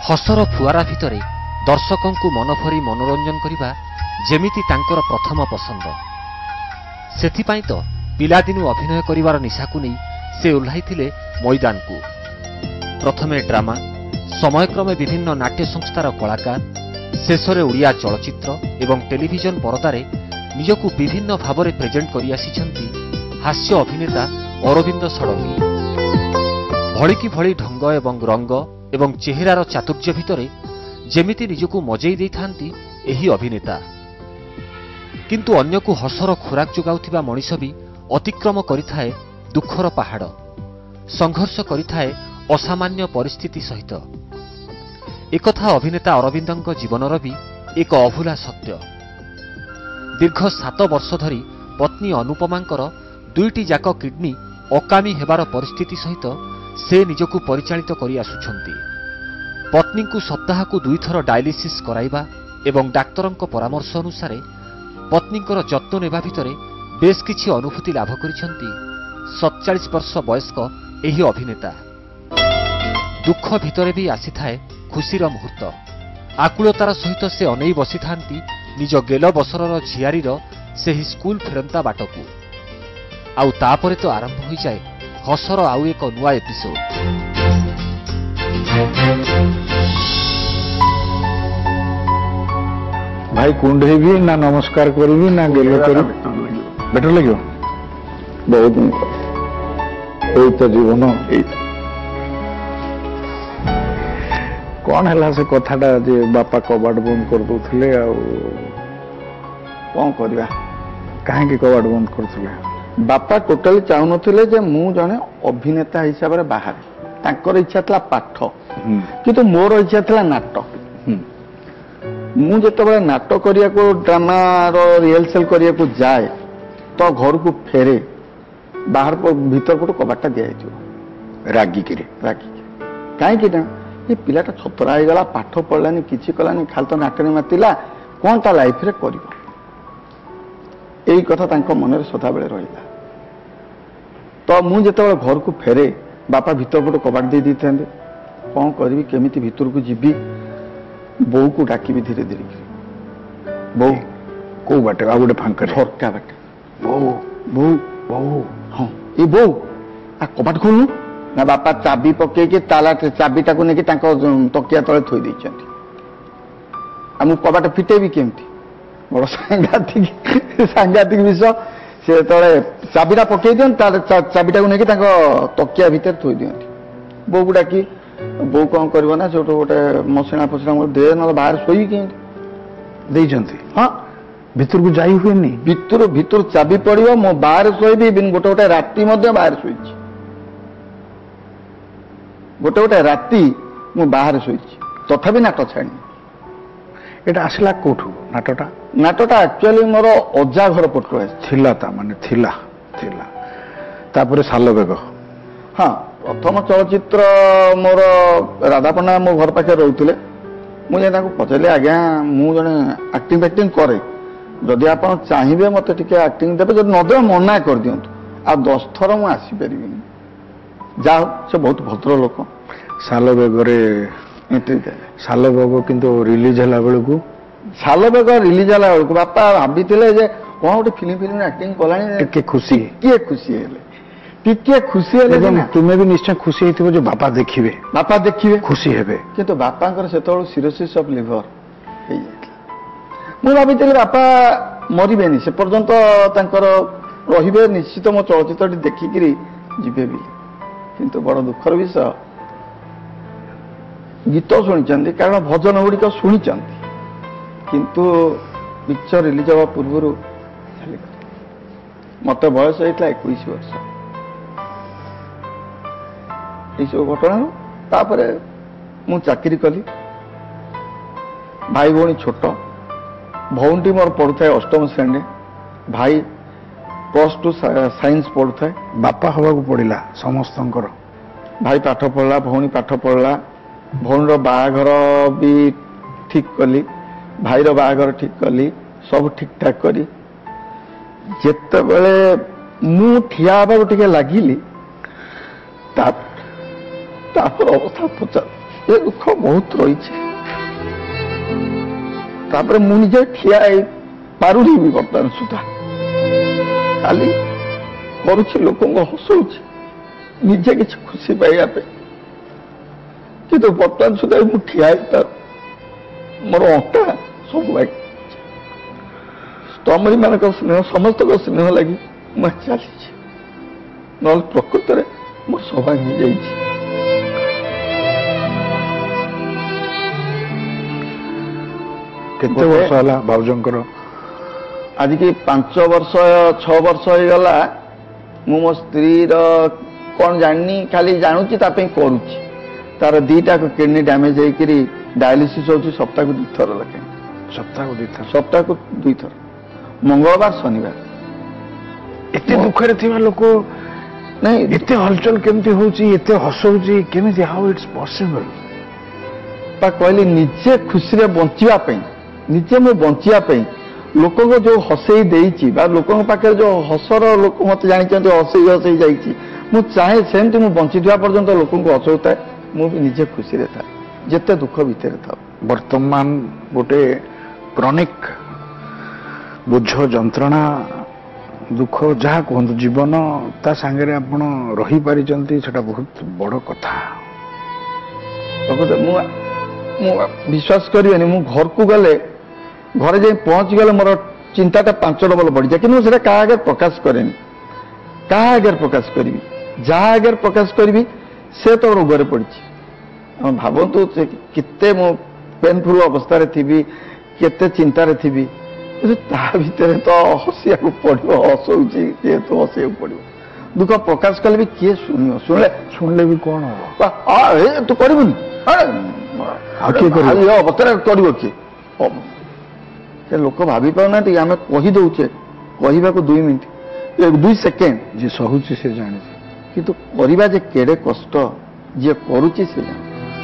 हसर फुआरा भितरे दर्शकंकु मन भरी मनोरंजन करिबा जेमिति तांकर प्रथम पसंद। सेथिपाई तो पिलादिनु अभिनय करिवार निशाकु नै से ओह्लाइथिले मैदान को। प्रथमे ड्रामा, समयक्रमे विभिन्न नाट्य संस्थार कलाकार, शेषरे ओडिया चलचित्र एवं टेलीविजन परदारे निजकु विभिन्न भावरे प्रेजेंट करि आसिछन्ति हास्य अभिनेता अरविंद षडंगी। भलिकी भली ढंग एवं रंग एवं चेहरार चातुर्य भितरे जेमिति निजकु मजेई देइथांती एही अभिनेता। किंतु अन्यकु हसर खोराक जोगाउथिबा मनीष भी अतिक्रम करिथाए दुखर पहाड़, संघर्ष करिथाए असामान्य परिस्थिति सहित। एकथा अभिनेता अरविंदଙ୍କ जीवनर भी एक अभूला सत्य। दीर्घ 7 वर्ष धरी पत्नी अनुपमांकर 2टी जाक किडनी अकामी हेबार परिस्थिति सहित से निजकु परिचालित करि आसुछन्ति। पत्नी को सप्ताह को 2 थर डायलिसिस कराइबा एवं डाक्तरंक परामर्श अनुसार पत्नीकर जत्न नेबा भितरे बेस किछि अनुभूति लाभ करिछन्ति 47 वर्ष वयस्क एही अभिनेता। दुख भितरे भी आसीथाए खुशीर मुहूर्त। आकुलतार सहित से अनेई बसी थांती निज गेल बसरर झियारीर सेही स्कूल फेरंता बाटकू। आउ तापरे तो आरंभ हो जाए हसर आउ एक नुआ एपिसोड। भाई कुंडे भी ना नमस्कार करी ना गेलो करी बेटर लगे बहुत तो जीवन कौन है से कथाटा जे बापा कबाड़ बंद कर दूसरे कौन करवा कहीं कबाड़ बंद कर बापा टोटाली चाहून जे मु जने अभिनेता हिसाब से बाहर तांकर इच्छा था पाठ किंतु मोर इच्छा था नाटक। मु जो नाटक करिया को ड्रामा रिहर्सल करिया को जाए तो घर को फेरे बाहर भीतर पटू कबाटा दिया रागिक कहीं ये पिलाटा छतरा हो गला पाठ पढ़लानी किसी कलानी खाली तो नाटक मातिला कौन ता लाइफ रे करिवो एई कथा तांको मन सदा बेले रहिला। तो मु जेते घर को फेरे बापा भीतर पटू कबाट दे देते कौन करी केमिति भीतर को जीवी बो को डाकी धीरे धीरे बो को बाटे आ गोटे फांका झरका बाटे बो बो बो हाँ ये बो आ कबाट खोलनु ना बापा चाबी पकईकि ताला चाबीटा को लेकिन तकिया तले थोई देइछन्ति आ मु कबाट फिटेबी केमती बड़ सांघातिक विषय से तले चाबीटा पकई दियन चाबीटा को लेकिन तकिया भीतर थोई दियन्ति बो गुडा की बो कौन कर ना जो गोटे मसिना फसिना दे ना बाहर शोई देइछन्ति हाँ भीतर को जाई हुए नहीं भीतर भीतर चाबी पड़ो मो बाहर शोबी गोटे गोटे राति बाहर शोई गोटे गोटे राति मु बाहर शोई तथापि नाट छाणी एटा आसला कोठू नाटटा एक्चुअली मोर अजा घर पटु थिला ता माने थिला थिला तापर सालबेग हाँ प्रथम चलचित्र मोर राधा पण्डा मो घर पाखे रोते मुझे पचारे आज्ञा मु जने एक्टिंग फैक्टिंग करे जदि आप चाहिए मत टे एक्टिंग देवे जब नदे मना कर दिंतु आ 10 थर मु आसीपारि जा से बहुत भद्र लोक सालबेगरे सालबेग किंतु रिलीज हला बेलू सालबेग रिलीज हला बेलू बापा भाभी कौन गोटे फिल्म एक्टिंग कलानी टिके खुशी टिके खुशी तुम्हें भी निश्चय खुशी हो जो बापा देखिए खुशी हेबे किंतु बापा से सिरोसिस ऑफ लिवर मु भाभी बापा मरबेनी से पर्यंत रे निश्चित मो चलचित्र देखिक जीवे भी किंतु बड़ दुखर विषय गीत शुणी कारण भजन गुड़िक शुणी किंतु पिक्चर रिलीज हवा पूर्व मत बयस होता 21 वर्ष सब घटना मु चाकरी कली भाई भौणी छोट भौणी मोर पढ़ुए 8म श्रेणी भाई +2 साइंस पढ़ुए बापा हवा पड़ा समस्त भाई पाठ पढ़ला भौणी पाठ पढ़ला भौणी बाहाघर भी ठीक कली भाईर बाहाघर ठीक कली सब ठीक ठाक करी जेते बेले मु ठिया टिके लगिली अवस्था पचार ଏ ଦୁଃଖ ବହୁତ ରହିଛି। ତାପରେ ମୁଁ ନିଜେ ଠିଆ ହେଇ ପାରୁନି ବି ବର୍ତ୍ତମାନ ସୁଦ୍ଧା। ଖାଲି କରୁଛି, ଲୋକଙ୍କୁ ହସଉଛି, ନିଜେ କିଛି ଖୁସି ପାଇବା ପାଇଁ। କିନ୍ତୁ ବର୍ତ୍ତମାନ ସୁଦ୍ଧା ମୁଁ ଠିଆ ହେଇ ମୋର ଅଣ୍ଟା ସବୁ ଲାଗି, ତମରି ମାନଙ୍କ ସ୍ନେହ, ସମସ୍ତଙ୍କ ସ୍ନେହ ଲାଗି ମୁଁ ଚାଲିଛି, ନହେଲେ ପ୍ରକୃତରେ ମୋ ସଭା ହେଇଯାଇଛି। କେତେ ବର୍ଷ ହେଲା ଭାଉଜଙ୍କର? ଆଜିକି 5 ବର୍ଷ 6 ବର୍ଷ ହେଇଗଲା। ମୁଁ ମୋ ସ୍ତ୍ରୀର କଣ ଜାଣିନି, ଖାଲି ଜାଣୁଛି ତା ପାଇଁ କରୁଛି। ତାର 2ଟା କିଡନୀ ଡ୍ୟାମେଜ ହେଇକିରି ଡାୟାଲିସିସ୍ ହଉଛି ସପ୍ତାହକୁ 2 ଥର ଲେଖାଏଁ। ସପ୍ତାହକୁ 2 ଥର? ସପ୍ତାହକୁ 2 ଥର, ମଙ୍ଗଳବାର ଶନିବାର। ଏତେ ଦୁଃଖରେ ଥିବା ଲୋକ ନାଇଁ, ଏତେ ହଲଚଲ କେମିତି ହଉଛି, ଏତେ ହସ ହଉଛି କେମିତି? How it's possible? ବା କହିଲି ନିଜେ ଖୁସିରେ ବଞ୍ଚିବା ପାଇଁ, ନିଜେ ମୁଁ ବଞ୍ଚିବା ପାଇଁ ଲୋକଙ୍କୁ ଯୋଉ ହସେଇ ଦେଇଛି ବା ଲୋକଙ୍କ ପାଖରେ ଯୋଉ ହସର ଲୋକ ମତେ ଜାଣିଛନ୍ତି ହସେଇ ହସେଇ ଯାଇଛି, ମୁଁ ଚାହେଁ ସେମିତି ମୁଁ ବଞ୍ଚିଥିବା ପର୍ଯ୍ୟନ୍ତ ଲୋକଙ୍କୁ ହସଉଥାଏ, ମୁଁ ବି ନିଜେ ଖୁସିରେ ଥାଏ, ଯେତେ ଦୁଃଖ ଭିତରେ ଥାଉ। ବର୍ତ୍ତମାନ ଗୋଟେ କ୍ରନିକ ବୋଝ, ଯନ୍ତ୍ରଣା, ଦୁଃଖ ଯାହା କୁହନ୍ତୁ, ଜୀବନ ତା ସାଙ୍ଗରେ ଆପଣ ରହିପାରିଛନ୍ତି, ସେଟା ବହୁତ ବଡ କଥା। ମୁଁ ବିଶ୍ୱାସ କରିବେନି, ମୁଁ ଘରକୁ ଗଲେ, ଘରେ ଯାଇ ପହଞ୍ଚିଗଲେ ମୋର ଚିନ୍ତାଟା 5 ଡବଲ ବଢିଯାଏ। କିନ୍ତୁ ମୁଁ ସେଟା କାହା ଆଗରେ ପ୍ରକାଶ କରେନି। କାହା ଆଗରେ ପ୍ରକାଶ କରିବି? ଯାହା ଆଗରେ ପ୍ରକାଶ କରିବି ସେ ତ ରୋଗରେ ପଡିଛି। ଭାବନ୍ତୁ ସେ କେତେ ମୁଁ ପେନଫୁଲ ଅବସ୍ଥାରେ ଥିବି, କେତେ ଚିନ୍ତାରେ ଥିବି, କିନ୍ତୁ ତା ଭିତରେ ତ ହସିବାକୁ ପଡିବ। ହସଉଛି ଯେହେତୁ ହସିବାକୁ ପଡିବ। ଦୁଃଖ ପ୍ରକାଶ କଲେ ବି କିଏ ଶୁଣିବ? ଶୁଣିଲେ ବି କଣ ତୁ କରିବୁନି, ଅବସ୍ଥାରେ କରିବ କିଏ? ସେ ଲୋକ ଭାବି ପାରୁନାହାନ୍ତି ଆମେ କହି ଦଉଛେ, କହିବାକୁ 2 ମିନିଟ 2 ସେକେଣ୍ଡ। ଯିଏ ସହୁଛି ସେ ଜାଣିଛି, କିନ୍ତୁ କରିବା ଯେ କେଡେ କଷ୍ଟ, ଯିଏ କରୁଛି ସେ ଜାଣେ।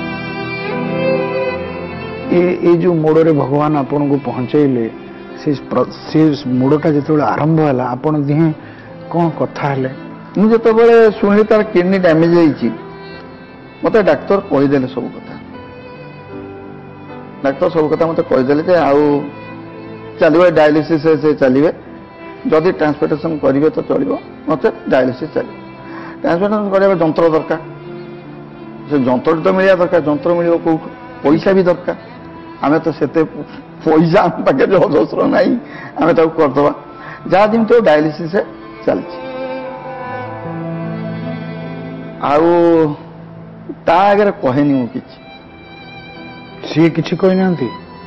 ଏଇ ଯୋଉ ମୋଡରେ ଭଗବାନ ଆପଣଙ୍କୁ ପହଞ୍ଚେଇଲେ, ସେ ମୋଡଟା ଯେତେବେଳେ ଆରମ୍ଭ ହେଲା, ଆପଣ ଦିହେଁ କଣ କଥା ହେଲେ? ମୁଁ ଯେତେବେଳେ ଶୁଣିଲି ତାର କିଡନୀ ଡ୍ୟାମେଜ ହେଇଛି, ମତେ ଡାକ୍ତର କହିଦେଲେ ସବୁ କଥା। ଡାକ୍ତର ସବୁ କଥା ମତେ କହିଦେଲେ ଯେ ଆଉ ଚାଲିବ, ଡାୟାଲିସିସ୍ ସେ ଚାଲିବେ, ଯଦି ଟ୍ରାନ୍ସପ୍ଲାଣ୍ଟେସନ କରିବେ ତ ଚଳିବ, ନଚେତ ଡାୟାଲିସିସ୍ ଚାଲିବ। ଟ୍ରାନ୍ସପ୍ଲାଣ୍ଟେସନ କରିବା ଯନ୍ତ୍ର ଦରକାର, ସେ ଯନ୍ତ୍ରଟି ତ ମିଳିବା ଦରକାର। ଯନ୍ତ୍ର ମିଳିବ କୋଉଠୁ? ପଇସା ବି ଦରକାର। ଆମେ ତ ସେତେ ପଇସା ଆମ ପାଖରେ ଅଜସ୍ର ନାହିଁ, ଆମେ ତାକୁ କରିଦେବା। ଯାହା ଯେମିତି ଡାୟାଲିସିସ୍ ଚାଲିଛି। ଆଉ ତା ଆଗରେ କହେନି ମୁଁ କିଛି। ସିଏ କିଛି କହିନାହାନ୍ତି?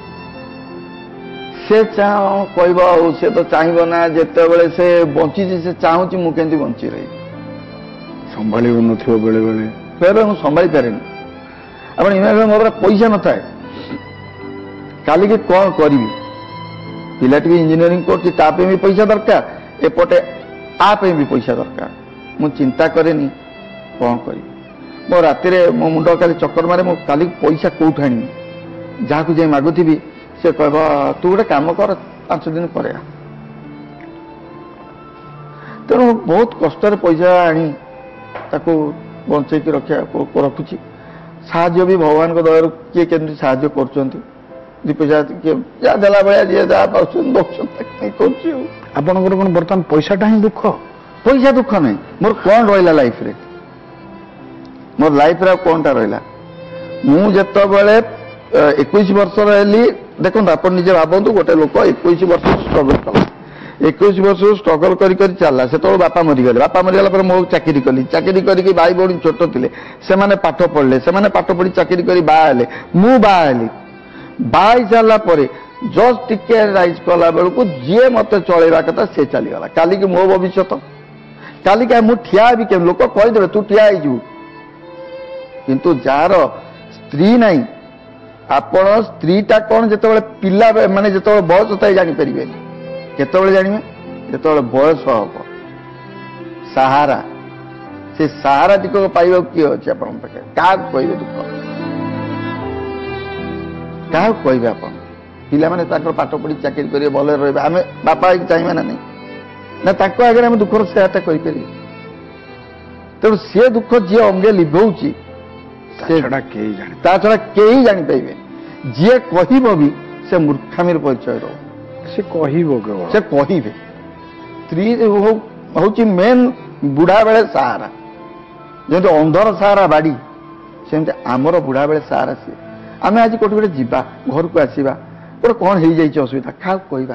ସେ କହିବ ଆଉ, ସେ ତ ଚାହିଁବ ନା, ଯେତେବେଳେ ସେ ବଞ୍ଚିଛି ସେ ଚାହୁଁଛି ମୁଁ କେମିତି ବଞ୍ଚି ରହିବି। ସମ୍ଭାଳି ନଥିବ ବେଳେ ବେଳେ ମୁଁ ସମ୍ଭାଳି ପାରେନି। ଆପଣ ଇମାଜିନ୍, ମୋ ପାଖରେ ପଇସା ନଥାଏ, କାଲିକି କଣ କରିବି? ପିଲାଟି ବି ଇଞ୍ଜିନିୟରିଂ କରୁଛି, ତା ପାଇଁ ବି ପଇସା ଦରକାର, ଏପଟେ ଆ ପାଇଁ ବି ପଇସା ଦରକାର। ମୁଁ ଚିନ୍ତା କରେନି କଣ କରିବି। ମୋ ରାତିରେ ମୋ ମୁଣ୍ଡ କାଲି ଚକ୍କର ମାରେ, ମୁଁ କାଲି ପଇସା କୋଉଠୁ ଆଣିବି? ଯାହାକୁ ଯାଇ ମାଗୁଥିବି ସେ କହିବ ତୁ ଗୋଟେ କାମ କର, 5 ଦିନ ପରେ ଆ। ତେଣୁ ବହୁତ କଷ୍ଟରେ ପଇସା ଆଣି ତାକୁ ବଞ୍ଚେଇକି ରଖୁଛି। ସାହାଯ୍ୟ ବି ଭଗବାନଙ୍କ ଦୟାରୁ କିଏ କେମିତି ସାହାଯ୍ୟ କରୁଛନ୍ତି, 2 ପଇସା କିଏ ଯାହା ଦେଲା ଭଳିଆ ଯିଏ ଯାହା ପାଉଛନ୍ତି ଦଉଛନ୍ତି, କରୁଛି। ଆଉ ଆପଣଙ୍କର କଣ ବର୍ତ୍ତମାନ ପଇସାଟା ହିଁ ଦୁଃଖ? ପଇସା ଦୁଃଖ ନାହିଁ, ମୋର କଣ ରହିଲା ଲାଇଫରେ? ମୋର ଲାଇଫରେ ଆଉ କଣଟା ରହିଲା? ମୁଁ ଯେତେବେଳେ 21 ବର୍ଷର ହେଲି, ଦେଖନ୍ତୁ ଆପଣ ନିଜେ ଭାବନ୍ତୁ, ଗୋଟେ ଲୋକ 21 ବର୍ଷ ଷ୍ଟ୍ରଗଲ କଲା, 21 ବର୍ଷରୁ ଷ୍ଟ୍ରଗଲ କରି ଚାଲିଲା। ସେତେବେଳେ ବାପା ମରିଗଲେ, ବାପା ମରିଗଲା ପରେ ମୁଁ ଚାକିରି କଲି, ଚାକିରି କରିକି ଭାଇ ଭଉଣୀ ଛୋଟ ଥିଲେ, ସେମାନେ ପାଠ ପଢିଲେ, ସେମାନେ ପାଠ ପଢି ଚାକିରି କରି ବାହା ହେଲେ, ମୁଁ ବାହା ହେଲି। ବାହା ହେଇ ସାରିଲା ପରେ ଜଷ୍ଟ ଟିକେ ରାଇଜ କଲା ବେଳକୁ ଯିଏ ମତେ ଚଳେଇବା କଥା ସେ ଚାଲିଗଲା। କାଲିକି ମୋ ଭବିଷ୍ୟତ, କାଲିକି ମୁଁ ଠିଆ ହେବି କେମିତି? ଲୋକ କହିଦେବେ ତୁ ଠିଆ ହେଇଯିବୁ, କିନ୍ତୁ ଯାହାର ସ୍ତ୍ରୀ ନାହିଁ, ଆପଣ ସ୍ତ୍ରୀଟା କଣ ଯେତେବେଳେ ପିଲା ମାନେ ଯେତେବେଳେ ବୟସ ଥାଏ ଜାଣିପାରିବେନି। କେତେବେଳେ ଜାଣିବେ? ଯେତେବେଳେ ବୟସ ହବ। ସାହାରା, ସେ ସାହାରା ଟିକକ ପାଇବାକୁ କିଏ ଅଛି ଆପଣଙ୍କ ପାଖରେ? କାହାକୁ କହିବେ ଦୁଃଖ? କାହାକୁ କହିବେ ଆପଣ? ପିଲାମାନେ ତାଙ୍କର ପାଠ ପଢି ଚାକିରି କରିବେ, ଭଲରେ ରହିବେ, ଆମେ ବାପା ହେଇକି ଚାହିଁବେ ନା ନାହିଁ? ନା ତାଙ୍କ ଆଗରେ ଆମେ ଦୁଃଖର ସେୟାଟା କରିପାରିବେ? ତେଣୁ ସେ ଦୁଃଖ ଯିଏ ଅଙ୍ଗେ ଲିଭଉଛି ଛଡ଼ା କେହି ଜାଣି ତା ଛଡ଼ା କେହି ଜାଣିପାରିବେ। ଯିଏ କହିବ ବି ସେ ମୂର୍ଖାମୀର ପରିଚୟ ଦବ। ସେ କହିବ କେବଳ ସେ କହିବେ। ସ୍ତ୍ରୀ ହଉଛି ମେନ୍ ବୁଢା ବେଳେ ସାହାରା। ଯେମିତି ଅନ୍ଧର ସାହାରା ବାଡ଼ି, ସେମିତି ଆମର ବୁଢା ବେଳେ ସାହାରା ସିଏ। ଆମେ ଆଜି କୋଉଠି ଗୋଟେ ଯିବା, ଘରକୁ ଆସିବା, ଗୋଟେ କ'ଣ ହେଇଯାଇଛି ଅସୁବିଧା, କାହାକୁ କହିବା?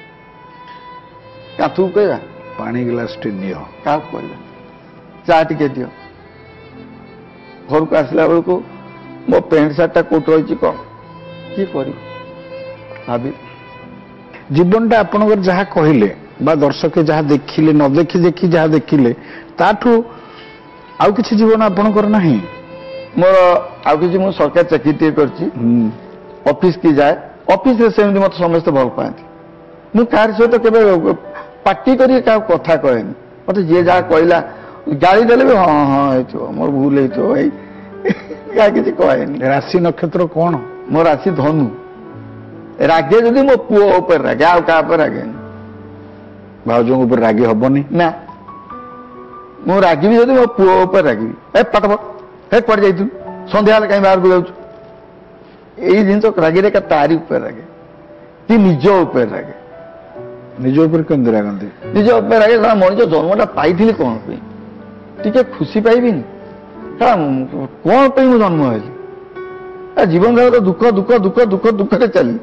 କାଥୁକୁ କହିବା? ପାଣି ଗ୍ଲାସଟେ ନିଅ, କାହାକୁ କହିବା? ଚା ଟିକେ ଦିଅ। ଘରକୁ ଆସିଲା ବେଳକୁ ମୋ ପ୍ୟାଣ୍ଟ ସାର୍ଟଟା କୋଉଠି ରହିଛି କ'ଣ କିଏ କରିବ ଭାବି। ଜୀବନଟା ଆପଣଙ୍କର ଯାହା କହିଲେ ବା ଦର୍ଶକ ଯାହା ଦେଖିଲେ, ନ ଦେଖି ଦେଖି ଯାହା ଦେଖିଲେ, ତାଠୁ ଆଉ କିଛି ଜୀବନ ଆପଣଙ୍କର ନାହିଁ? ମୋର ଆଉ କିଛି, ମୁଁ ସରକାରୀ ଚାକିରିଟିଏ କରିଛି, ଅଫିସ କି ଯାଏ, ଅଫିସରେ ସେମିତି ମତେ ସମସ୍ତେ ଭଲ ପାଆନ୍ତି। ମୁଁ କାହାର ସହିତ କେବେ ପାର୍ଟି କରି କାହାକୁ କଥା କହେନି। ମତେ ଯିଏ ଯାହା କହିଲା, ଗାଳି ଦେଲେ ବି ହଁ ହଁ ହେଇଥିବ, ମୋର ଭୁଲ ହେଇଥିବ, ଏଇ କାହା କିଛି କହେନି। ରାଶି ନକ୍ଷତ୍ର କ'ଣ? ମୋ ରାଶି ଧନୁ। ରାଗେ ଯଦି ମୋ ପୁଅ ଉପରେ ରାଗେ, ଆଉ କାହା ଉପରେ ରାଗେନି। ଭାଉଜଙ୍କ ଉପରେ ରାଗି ହବନି ନା। ମୁଁ ରାଗିବି ଯଦି ମୋ ପୁଅ ଉପରେ ରାଗିବି। ଏ ପାଠ ପଢ, ହେ କୁଆଡେ ଯାଇଥିଲୁ, ସନ୍ଧ୍ୟା ହେଲେ କାହିଁ ବାହାରକୁ ଯାଉଛୁ, ଏଇ ଜିନିଷ ରାଗିରେ ତାରି ଉପରେ ରାଗେ କି ନିଜ ଉପରେ ରାଗେ। ନିଜ ଉପରେ କେମିତି ରାଗନ୍ତି? ନିଜ ଉପରେ ରାଗେ, ସାରା ମଣିଷ ଜନ୍ମଟା ପାଇଥିଲି କ'ଣ ପାଇଁ? ଟିକେ ଖୁସି ପାଇବିନି? ସାରା କ'ଣ ପାଇଁ ମୁଁ ଜନ୍ମ ହେଲି? ଜୀବନ ସାରା ତ ଦୁଃଖ ଦୁଃଖ ଦୁଃଖ ଦୁଃଖ ଦୁଃଖରେ ଚାଲି,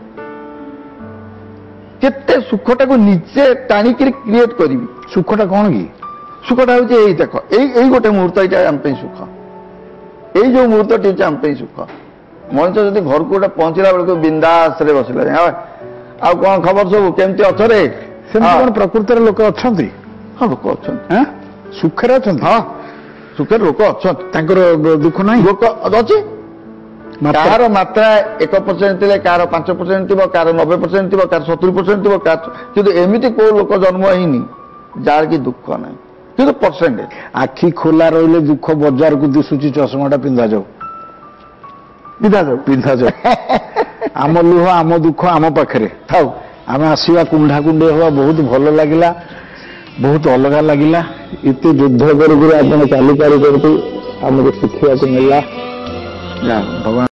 କେତେ ସୁଖଟାକୁ ନିଜେ ଟାଣିକିରି କ୍ରିଏଟ କରିବି। ସୁଖଟା କ'ଣ କି? ସୁଖଟା ହଉଛି ଏଇ ଦେଖ, ଏଇ ଗୋଟେ ମୁହୂର୍ତ୍ତ, ଏଇଟା ଆମ ପାଇଁ ସୁଖ। ଏଇ ଯୋଉ ମୁହୂର୍ତ୍ତଟି ହଉଛି ଆମ ପାଇଁ ସୁଖ। ମଣିଷ ଯଦି ଘରକୁ ଗୋଟେ ପହଞ୍ଚିଲା ବେଳକୁ ବିନ୍ଦାସରେ ବସିଲା, ଆଉ କ'ଣ ଖବର ସବୁ, କେମିତି ଅଛ ରେ? ସେମିତି କ'ଣ ପ୍ରକୃତରେ ଲୋକ ଅଛନ୍ତି? ହଁ, ଲୋକ ଅଛନ୍ତି। ସୁଖରେ ଅଛନ୍ତି? ହଁ, ସୁଖରେ ଲୋକ ଅଛନ୍ତି। ତାଙ୍କର ଦୁଃଖ ନାହିଁ? ଲୋକ ଅଛି। କାହାର ମାତ୍ରା 1% ଥିଲେ, କାହାର 5% ଥିବ, କାହାର 90% ଥିବ, କାହାର 70% ଥିବ, କିନ୍ତୁ ଏମିତି କୋଉ ଲୋକ ଜନ୍ମ ହେଇନି ଯାହାର କି ଦୁଃଖ ନାହିଁ, କିନ୍ତୁ ପରସେଣ୍ଟେଜ। ଆଖି ଖୋଲା ରହିଲେ ଦୁଃଖ ବଜାରକୁ ଦିଶୁଛି, ଚଷମାଟା ପିନ୍ଧାଯାଉ ପିନ୍ଧାଯାଉ। ଆମ ଲୁହ, ଆମ ଦୁଃଖ ଆମ ପାଖରେ ଥାଉ, ଆମେ ଆସିବା, କୁଣ୍ଢା କୁଣ୍ଡେଇ ହେବା। ବହୁତ ଭଲ ଲାଗିଲା, ବହୁତ ଅଲଗା ଲାଗିଲା। ଏତେ ଯୁଦ୍ଧ କରି ଆପଣ ଚାଲିପାରୁଛନ୍ତି, ଆମକୁ ଶିଖିବାକୁ ମିଳିଲା। ଭଗବାନ